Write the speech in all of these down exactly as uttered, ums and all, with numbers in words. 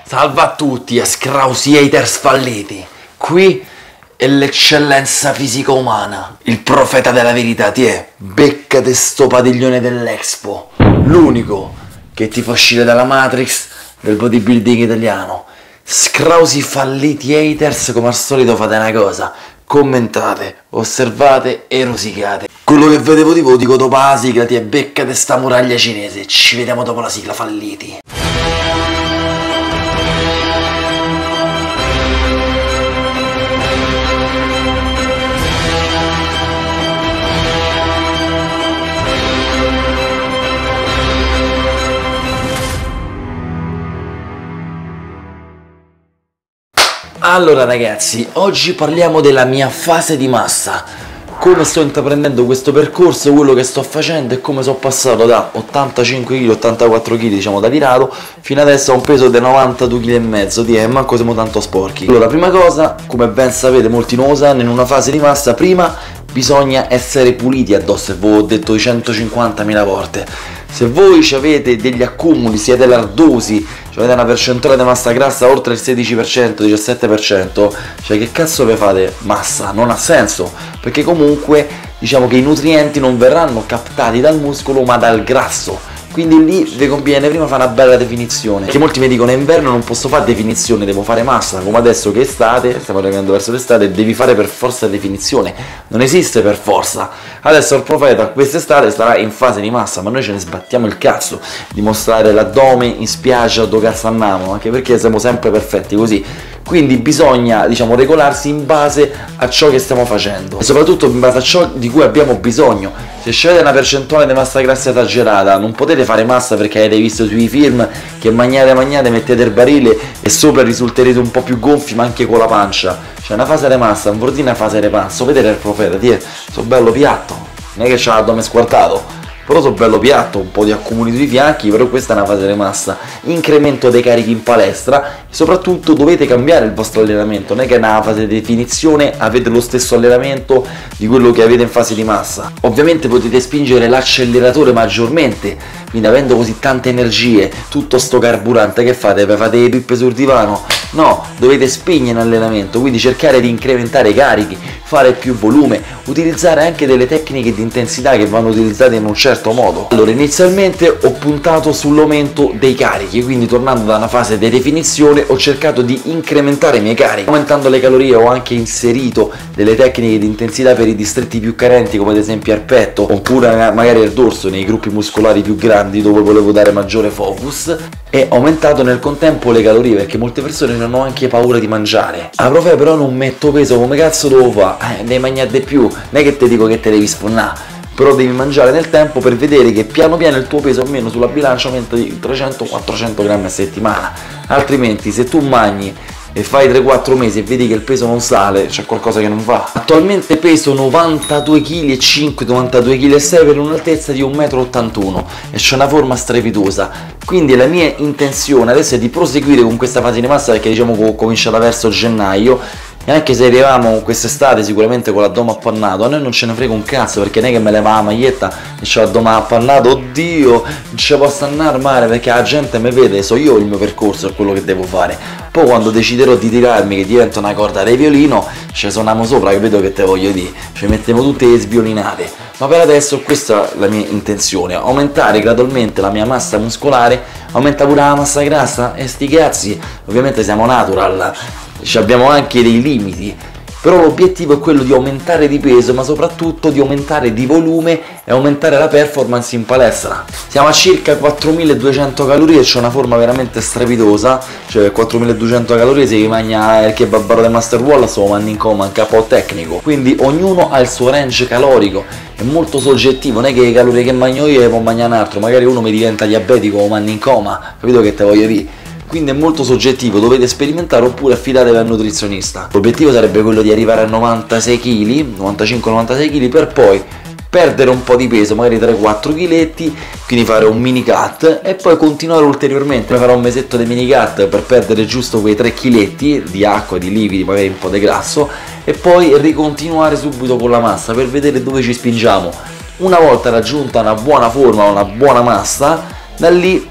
Salve a tutti, escrausi haters falliti. Qui è l'eccellenza fisica umana, il profeta della verità. Ti è, beccate sto padiglione dell'Expo, l'unico che ti fa uscire dalla Matrix del bodybuilding italiano. Scrausi falliti haters, come al solito fate una cosa: commentate, osservate e rosicate. Quello che vedevo di voi dico dopo la sigla. Ti è, beccate sta muraglia cinese. Ci vediamo dopo la sigla, falliti. Allora ragazzi, oggi parliamo della mia fase di massa, come sto intraprendendo questo percorso, quello che sto facendo e come sono passato da ottantacinque chili, ottantaquattro chili diciamo da tirato, fino adesso a un peso di novantadue virgola cinque kg, di eh, manco siamo tanto sporchi. Allora, prima cosa, come ben sapete, molti non lo sanno, in una fase di massa prima bisogna essere puliti addosso, e ve l'ho detto centocinquantamila volte. Se voi avete degli accumuli, siete lardosi, avete una percentuale di massa grassa oltre il sedici per cento, diciassette per cento, cioè che cazzo vi fate massa? Non ha senso, perché comunque diciamo che i nutrienti non verranno captati dal muscolo ma dal grasso. Quindi lì vi conviene prima fare una bella definizione, perché molti mi dicono: in inverno non posso fare definizione, devo fare massa. Come adesso che è estate, stiamo arrivando verso l'estate, devi fare per forza definizione. Non esiste per forza. Adesso il profeta quest'estate sarà in fase di massa, ma noi ce ne sbattiamo il cazzo di mostrare l'addome in spiaggia dove cazzo andiamo, anche perché siamo sempre perfetti così. Quindi bisogna, diciamo, regolarsi in base a ciò che stiamo facendo e soprattutto in base a ciò di cui abbiamo bisogno. Se scegliete una percentuale di massa grassa esagerata, non potete fare massa perché avete visto sui film che magnate magnate, mettete il barile e sopra risulterete un po' più gonfi, ma anche con la pancia. C'è una fase di massa, non vuol dire una fase di panzo. Vedete il profeta, ti sono bello piatto, non è che c'ha l'addome squartato, però sono bello piatto, un po' di accumuli sui fianchi, però questa è una fase di massa. Incremento dei carichi in palestra e soprattutto dovete cambiare il vostro allenamento, non è che è una fase di definizione avete lo stesso allenamento di quello che avete in fase di massa. Ovviamente potete spingere l'acceleratore maggiormente, quindi avendo così tante energie, tutto sto carburante, che fate? Fate le pippe sul divano? No, dovete spegnere l'allenamento, quindi cercare di incrementare i carichi, fare più volume, utilizzare anche delle tecniche di intensità che vanno utilizzate in un certo modo. Allora, inizialmente ho puntato sull'aumento dei carichi, quindi tornando da una fase di definizione ho cercato di incrementare i miei carichi. Aumentando le calorie ho anche inserito delle tecniche di intensità per i distretti più carenti, come ad esempio al petto, oppure magari al dorso, nei gruppi muscolari più grandi dove volevo dare maggiore focus, e ho aumentato nel contempo le calorie, perché molte persone hanno anche paura di mangiare. A profe però non metto peso, come cazzo devo fare? Eh, devi mangiare di più, non è che ti dico che te devi sfonnare, però devi mangiare nel tempo per vedere che piano piano il tuo peso almeno sulla bilancia aumenta di trecento quattrocento grammi a settimana. Altrimenti se tu mangi e fai tre quattro mesi e vedi che il peso non sale, c'è qualcosa che non va. Attualmente peso novantadue virgola cinque chili, novantadue virgola sei chili per un'altezza di un metro e ottantuno e c'è una forma strepitosa. Quindi la mia intenzione adesso è di proseguire con questa fase di massa, perché diciamo che ho cominciato verso gennaio, e anche se arriviamo quest'estate sicuramente con l'addome appannato, a noi non ce ne frega un cazzo, perché non è che me leva la maglietta e c'ho l'addome appannato, oddio, non ci posso andare al mare perché la gente mi vede, so io il mio percorso e quello che devo fare. Poi quando deciderò di tirarmi, che diventa una corda di violino, ci suoniamo sopra, che vedo che te voglio dire, ci mettiamo tutte le sviolinate. Ma per adesso questa è la mia intenzione: aumentare gradualmente la mia massa muscolare, aumenta pure la massa grassa e sti cazzi, ovviamente siamo natural, abbiamo anche dei limiti, però l'obiettivo è quello di aumentare di peso, ma soprattutto di aumentare di volume e aumentare la performance in palestra. Siamo a circa quattromiladuecento calorie e c'è una forma veramente strepitosa, cioè quattromiladuecento calorie se vi mangia il kebabaro del Master Wall sto mangiando in coma, in capo tecnico. Quindi ognuno ha il suo range calorico, è molto soggettivo, non è che le calorie che mangio io e può mangiare un altro, magari uno mi diventa diabetico o manda in coma, capito che te voglio dire? Quindi è molto soggettivo, dovete sperimentare oppure affidatevi al nutrizionista. L'obiettivo sarebbe quello di arrivare a novantasei chili, novantacinque novantasei chili, per poi perdere un po' di peso, magari tre quattro chiletti, quindi fare un mini cut e poi continuare ulteriormente. Poi farò un mesetto di mini cut per perdere giusto quei tre chiletti di acqua, di liquidi, magari un po' di grasso, e poi ricontinuare subito con la massa per vedere dove ci spingiamo. Una volta raggiunta una buona forma, una buona massa, da lì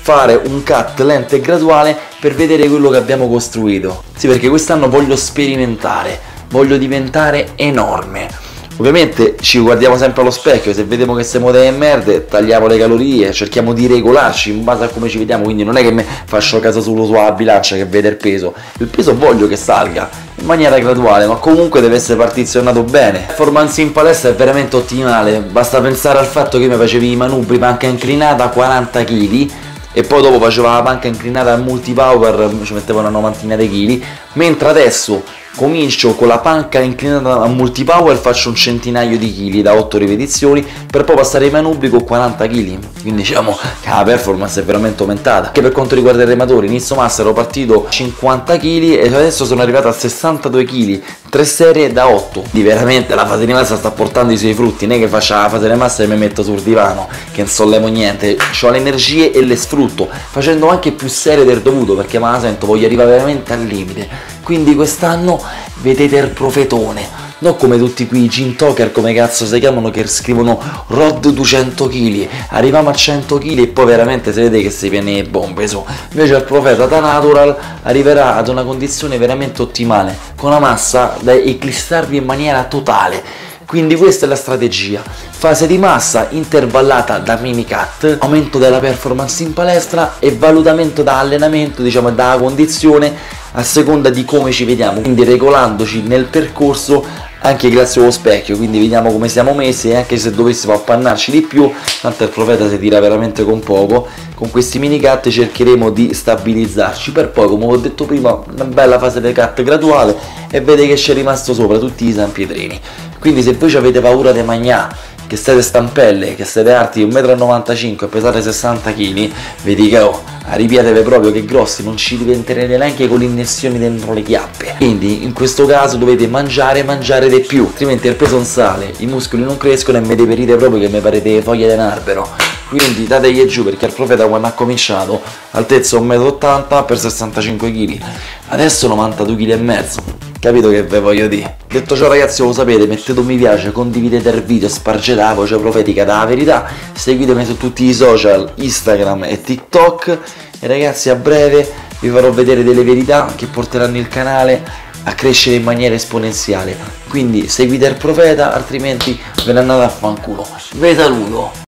fare un cut lento e graduale per vedere quello che abbiamo costruito. Sì, perché quest'anno voglio sperimentare, voglio diventare enorme. Ovviamente ci guardiamo sempre allo specchio, se vediamo che siamo delle merde tagliamo le calorie, cerchiamo di regolarci in base a come ci vediamo, quindi non è che me faccio caso solo sulla bilancia che vede il peso, il peso voglio che salga in maniera graduale, ma comunque deve essere partizionato bene. La performance in palestra è veramente ottimale, basta pensare al fatto che io mi facevi i manubri panca inclinata a quaranta chili e poi dopo facevo la panca inclinata al multipower, ci mettevo una novantina di chili, mentre adesso comincio con la panca inclinata a multipower, faccio un centinaio di chili da otto ripetizioni per poi passare ai manubri con quaranta chili, quindi diciamo che la performance è veramente aumentata. Anche per quanto riguarda i rematori, inizio massa ero partito a cinquanta chili e adesso sono arrivato a sessantadue chili, tre serie da otto. Quindi veramente la fase di massa sta portando i suoi frutti, non è che faccio la fase di massa e mi metto sul divano che non sollevo niente, ho le energie e le sfrutto facendo anche più serie del dovuto, perché me la sento, voglio arrivare veramente al limite. Quindi quest'anno vedete il profetone, non come tutti qui gym talker, come cazzo si chiamano, che scrivono Rod duecento chili, arriviamo a cento chili e poi veramente si vede che si viene bombe su. Invece il profeta da natural arriverà ad una condizione veramente ottimale, con una massa da eclissarvi in maniera totale. Quindi questa è la strategia: fase di massa intervallata da mini cut, aumento della performance in palestra e valutamento da allenamento, diciamo dalla condizione a seconda di come ci vediamo, quindi regolandoci nel percorso anche grazie allo specchio, quindi vediamo come siamo messi e anche se dovessimo appannarci di più, tanto il profeta si tira veramente con poco, con questi mini cut cercheremo di stabilizzarci per poi, come ho detto prima, una bella fase di cut graduale e vede che c'è rimasto sopra tutti i San Pietrini. Quindi se voi avete paura di mangiare, che siete stampelle, che siete alti un metro e novantacinque e pesate sessanta chili, vi dico, oh, ripiatevi proprio che grossi non ci diventerete neanche con le innessioni dentro le chiappe. Quindi in questo caso dovete mangiare mangiare di più, altrimenti il peso non sale, i muscoli non crescono e mi deperite proprio che mi parete foglie di un albero. Quindi dategli giù, perché il profeta quando ha cominciato altezza un metro e ottanta per sessantacinque chili, adesso novantadue chili e mezzo. Capito che ve voglio dire? Detto ciò ragazzi, lo sapete, mettete un mi piace, condividete il video, spargete la voce profetica della verità, seguitemi su tutti i social, Instagram e TikTok e ragazzi a breve vi farò vedere delle verità che porteranno il canale a crescere in maniera esponenziale. Quindi seguite il profeta, altrimenti ve ne andate a fanculo. Vi saluto!